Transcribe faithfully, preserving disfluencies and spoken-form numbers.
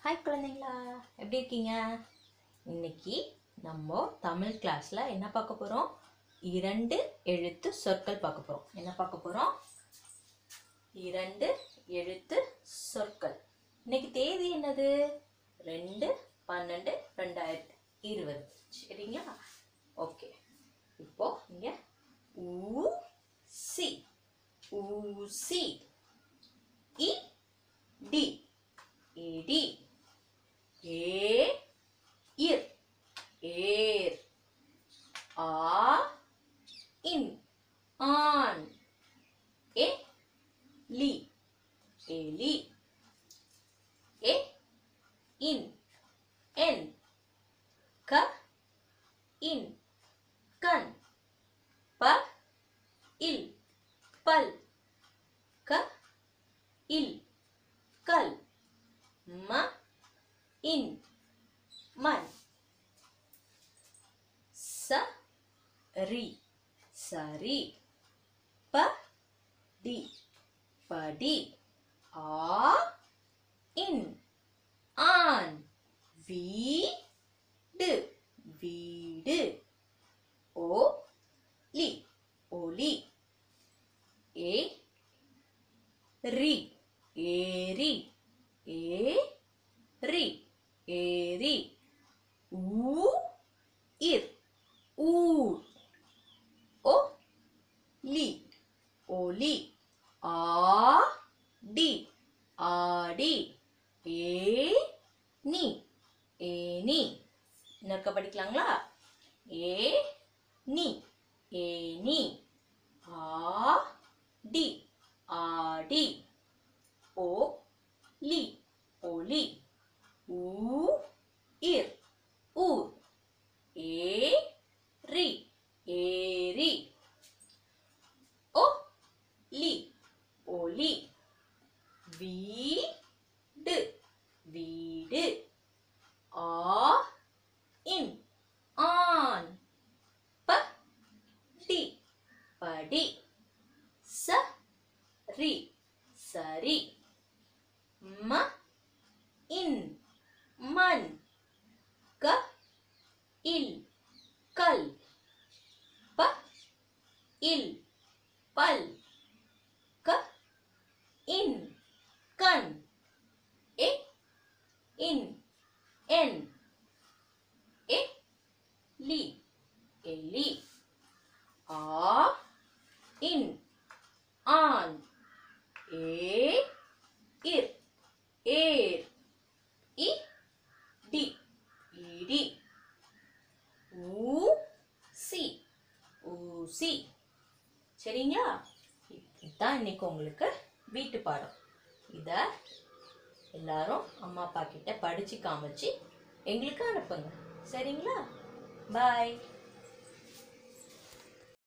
Hi குழந்தைங்களா, எப்படி இருக்கீங்க? இன்னைக்கு நம்ம தமிழ் கிளாஸ்ல என்ன பார்க்க போறோம்? இரண்டு எழுத்து சொற்கள் பார்க்க போறோம். என்ன பார்க்க போறோம்? இரண்டு எழுத்து சொற்கள். இன்னைக்கு தேதி என்னது? ரெண்டு பன்னெண்டு ரெண்டாயிரத்தி இருபது. சரிங்களா? ஓகே. இப்போ இங்க ஊசி ஊசி இ டி ஏடி ஏ இர் ஏர் ஆ இன் ஆன் ஏ லி ஏலி ஏ இன் என் க இன் கண் ப இல் பல் க இல் கல் ம இன் மண் ச ரி சரி ப டி படி ஆ இன் ஆன் வீடு வீடு ஓ லி ஒலி ஏ ரி ஏரி ஏ ரி ஏரி ஊ இர் ஊர் ஓ லி ஒலி ஆ டி ஆடி ஏ நீ ஏனி. இன்னொருக்க படிக்கலாங்களா? ஏ நீ ஏனி ஆ டி ஆடி ஓ லி ஒலி ஊ இர் ஊர் ஏ ரி ஏரி ஓ லி ஒலி வீடு வீடு ஆ இன் ஆன் ப டி படி ச ரி சரி ம இன் மண் க இல் கல் ப இல் பல் க இன் கண் ஏ இன் என் ஏ லி எலி ஆ இன் ஆன் ஏ இர் ஏர் இ டி இடி ஊசி ஊசி. சரிங்களா? இதுதான் இன்னைக்கு உங்களுக்கு வீட்டு பாடம். இத எல்லாரும் அம்மா அப்பா கிட்ட படிச்சு காமிச்சு எங்களுக்கு அனுப்புங்க. சரிங்களா? பாய்.